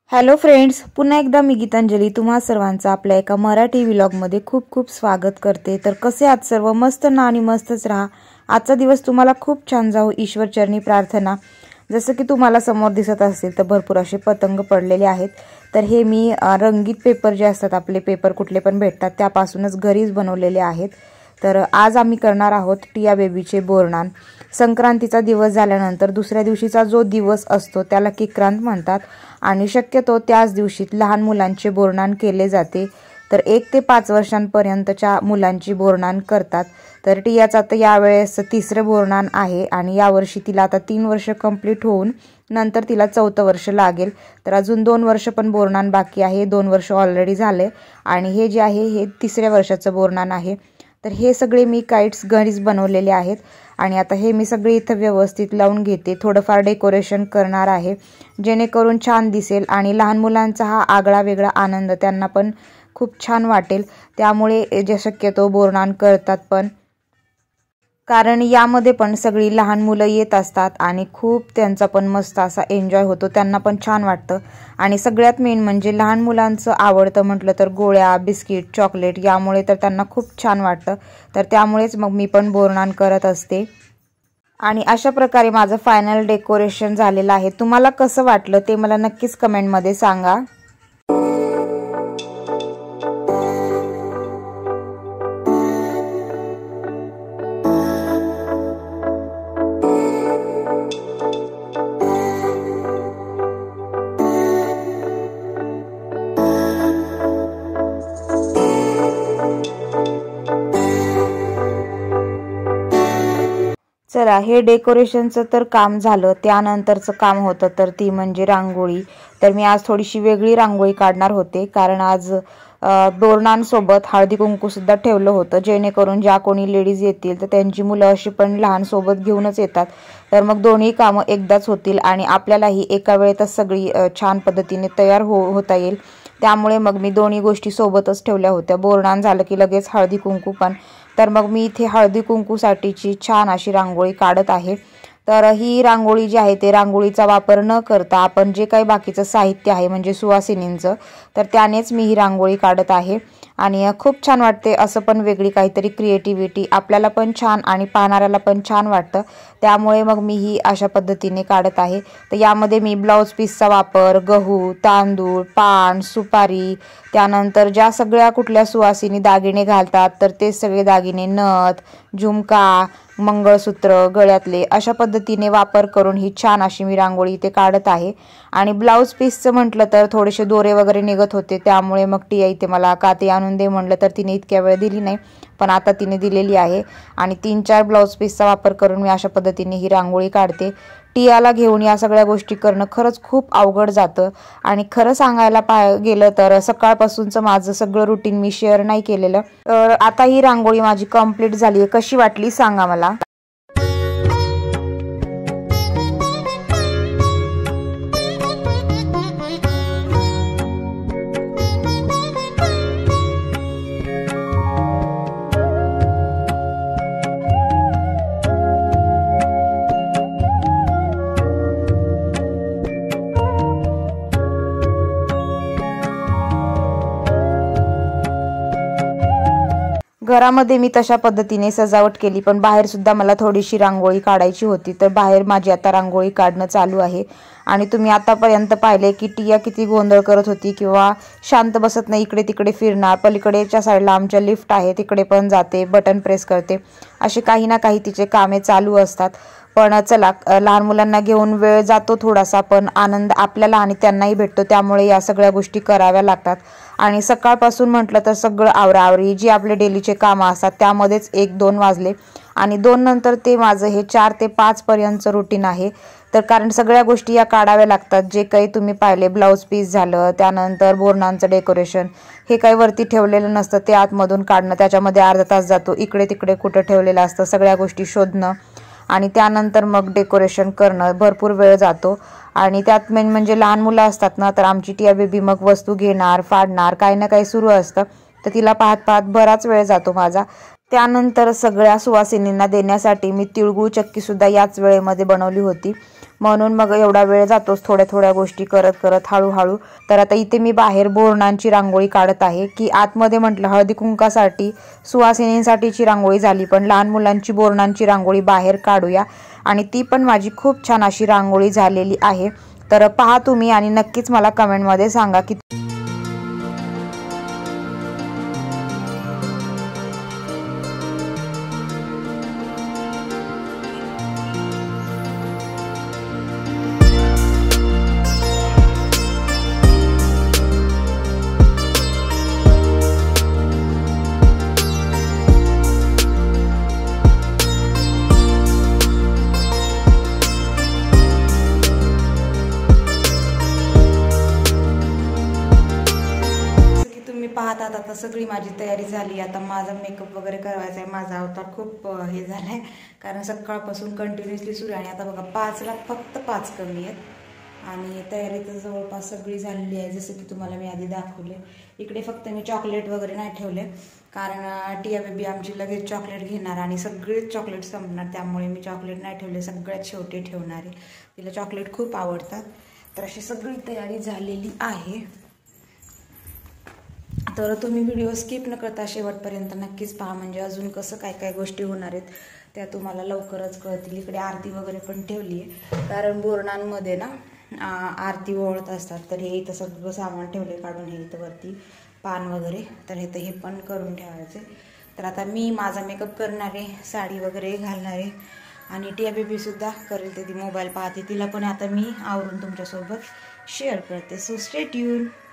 Hello friends, पुन्हा एकदा मी गीतांजली तुम्हा सर्वांचं आपल्या एका मराठी व्लॉगमध्ये खूप खूप स्वागत करते। तर कसे आहात सर्व? मस्त ना आणि मस्तच राहा। आजचा दिवस तुम्हाला खूप छान जाओ ईश्वरचरणी प्रार्थना। जसं की तुम्हाला समोर दिसत असेल तर भरपूर असे पतंग पडलेले आहेत। तर हे मी रंगीत पेपर जे असतात आपले पेपर कुठले पण भेटतात त्यापासूनच घरीच बनवलेले आहेत। तर आज आम्ही करणार आहोत टिया बेबीचे बोरनान। संक्रांतीचा दिवस झाल्यानंतर दुसऱ्या दिवशीचा जो दिवस असतो त्याला किक्रांत म्हणतात आणि शक्यतो त्याच दिवशी लहान मुलांचे बोरनान केले जाते। तर 1 ते 5 वर्षांपर्यंतच्या मुलांची बोरनान करतात। तर टियाचा तर यावेळेस 3रं बोरनान आहे आणि यावर्षी तिला आता 3 वर्ष कंप्लीट होऊन नंतर तिला 4थं वर्ष लागेल। तर अजून 2 वर्ष पण बोरनान बाकी आहे। 2 वर्ष ऑलरेडी झाले आणि हे जे आहे हे 3ऱ्या वर्षाचं बोरनान आहे। तर हे सगळे मी काइट्स घरीच बनवलेले आहेत आणि आता हे मी सगळे इथं व्यवस्थित लावून घेते। थोडंफार डेकोरेशन करणार आहे जेणेकरून छान दिसेल आणि लहान मुलांचा हा आगळा वेगळा आनंद त्यांना पण खूप छान वाटेल। त्यामुळे जे शक्यतो बोरनान करतात पण, कारण यामध्ये पण सगळी लहान मुलं येत असतात आणि खूप त्यांचा पण मस्त असा एन्जॉय होतो, त्यांना पण छान वाटतं। आणि सगळ्यात मेन म्हणजे लहान मुलांचं आवडतं म्हटलं तर गोळ्या, बिस्किट, चॉकलेट, यामुळे तर त्यांना खूप छान वाटतं। तर त्यामुळेच मग मी पण बोरनान करत असते आणि अशा प्रकारे माझं फायनल डेकोरेशन झालेलं आहे। तुम्हाला कसं वाटलं ते मला नक्कीच कमेंटमध्ये सांगा। चला, हे डेकोरेशनचं तर काम झालं। त्यानंतरचं काम होतं तर ती म्हणजे रांगोळी। तर मी आज थोडीशी वेगळी रांगोळी काढणार होते कारण आज बोरनांसोबत हळदी कुंकू सुद्धा ठेवलं होतं, जेणेकरून ज्या कोणी लेडीज येतील तर त्यांची मुलं अशी पण लहान सोबत घेऊनच येतात। तर मग दोन्ही कामं एकदाच होतील आणि आपल्यालाही एका वेळेतच सगळी छान पद्धतीने तयार होता येईल। त्यामुळे मग मी दोन्ही गोष्टी सोबतच ठेवल्या होत्या। बोरनान झालं की लगेच हळदी कुंकू पण। तर मग मी इथे हळदी कुंकूसाठीची छान अशी रांगोळी काढत आहे। तर ही रांगोळी जी आहे ते रांगोळीचा वापर न करता आपण जे काही बाकीचं साहित्य आहे म्हणजे सुवासिनींचं, तर त्यानेच मी ही रांगोळी काढत आहे आणि खूप छान वाटते। असं पण वेगळी काहीतरी क्रिएटिव्हिटी आपल्याला पण छान आणि पाहणाऱ्याला पण छान वाटतं। त्यामुळे मग मी ही अशा पद्धतीने काढत आहे। तर यामध्ये मी ब्लाऊज पीसचा वापर, गहू, तांदूळ, पान, सुपारी, त्यानंतर ज्या सगळ्या कुठल्या सुवासिनी दागिने घालतात तर ते सगळे दागिने, नथ, झुमका, मंगळसूत्र, गळ्यातले, अशा पद्धतीने वापर करून ही छान अशी मी रांगोळी इथे काढत आहे। आणि ब्लाऊज पीसचं म्हटलं तर थोडेसे दोरे वगैरे निघत होते, त्यामुळे मग टिया इथे मला काती आणून दे म्हटलं तर तिने इतक्या वेळ दिली नाही, पण आता तिने दिलेली आहे आणि 3-4 ब्लाऊज पीसचा वापर करून मी अशा पद्धतीने ही रांगोळी काढते। टियाला घेऊन या सगळ्या गोष्टी करणं खरंच खूप अवघड जातं आणि खरं सांगायला गेलं तर सकाळपासूनचं माझं सगळं रुटीन मी शेअर नाही केलेलं। तर आता ही रांगोळी माझी कंप्लीट झाली आहे, कशी वाटली सांगा मला। घरामध्ये मी तशा पद्धतीने सजावट केली, पण बाहेर सुद्धा मला थोडीशी रांगोळी काढायची होती। तर बाहेर माझी आता रांगोळी काढणं चालू आहे आणि तुम्ही आतापर्यंत पाहिले की टिया किती गोंधळ करत होती किंवा शांत बसत नाही, इकडे तिकडे फिरणार, पलीकडेच्या साईडला आमच्या लिफ्ट आहे तिकडे पण जाते, बटन प्रेस करते, असे काही ना काही तिचे कामे चालू असतात। पण चला, लहान मुलांना घेऊन वेळ जातो थोडासा, पण आनंद आपल्याला आणि त्यांनाही भेटतो, त्यामुळे या सगळ्या गोष्टी कराव्या लागतात। आणि सकाळपासून म्हटलं तर सगळं आवराआवरी जी आपले डेलीचे कामं असतात त्यामध्येच 1-2 वाजले आणि 2 नंतर ते माझं हे 4 ते 5 पर्यंतचं रुटीन आहे। तर कारण सगळ्या गोष्टी या काढाव्या लागतात, जे काही तुम्ही पाहिले ब्लाऊज पीस झालं, त्यानंतर बोरनांचं डेकोरेशन, हे काही वरती ठेवलेलं नसतं, ते आतमधून काढणं, त्याच्यामध्ये अर्धा तास जातो, इकडे तिकडे कुठं ठेवलेलं असतं सगळ्या गोष्टी शोधणं आणि त्यानंतर मग डेकोरेशन करणं, भरपूर वेळ जातो। आणि त्यात मेन म्हणजे लहान मुलं असतात ना, तर आमची टिया बेबी मग वस्तू घेणार, फाडणार, काही ना काही सुरू असतं, तर तिला पाहत पाहत बराच वेळ जातो माझा। त्यानंतर सगळ्या सुवासिनींना देण्यासाठी मी तिळगुळ चक्की सुद्धा याच वेळेमध्ये बनवली होती। म्हणून मग एवढा वेळ जातोच थोड्या थोड्या गोष्टी करत करत हळूहळू. तर आता इथे मी बाहेर बोरणांची रांगोळी काढत आहे, की आतमध्ये म्हटलं हळदी कुंकासाठी सुवासिनींसाठीची रांगोळी झाली, पण लहान मुलांची बोरणांची रांगोळी बाहेर काढूया. आणि ती पण माझी खूप छान अशी रांगोळी झालेली आहे. तर पहा तुम्ही आणि नक्कीच मला कमेंटमध्ये सांगा की पाहत आता सगळी माझी तयारी झाली. आता माझा मेकअप वगैरे करायचा आहे. माझा अवतार खूप हे झाला आहे, कारण सकाळपासून कंटिन्युअसली सुरू आहे. आता बघा 5ला फक्त 5 कमी आहेत आणि तयारी तर जवळपास सगळी झालेली आहे, जसं की तुम्हाला मी आधी दाखवले. इकडे फक्त मी चॉकलेट वगैरे नाही ठेवले, कारण टिया बेबी आमची लगेच चॉकलेट घेणार आणि सगळेच चॉकलेट संपणार, त्यामुळे मी चॉकलेट नाही ठेवले, सगळ्यात शेवटी ठेवणार आहे. तिला चॉकलेट खूप आवडतात. तर अशी सगळी तयारी झालेली आहे. तर तुम्ही व्हिडिओ स्किप न करता शेवटपर्यंत नक्कीच पहा, म्हणजे अजून कसं काय काय गोष्टी होणार आहेत त्या तुम्हाला लवकरच कळतील. इकडे आरती वगैरे पण ठेवली आहे, कारण बोरणांमध्ये ना आरती ओळत असतात. तर हे इथं सगळं सामान ठेवले काढून, हे इथं वरती पान वगैरे, तर हे पण करून ठेवायचे. तर आता मी माझा मेकअप करणार आहे, साडी वगैरे घालणार आहे आणि टिया बेबीसुद्धा करेल. ते ती मोबाईल पाहते, तिला पण आता मी आवरून तुमच्यासोबत शेअर करते. So stay tune.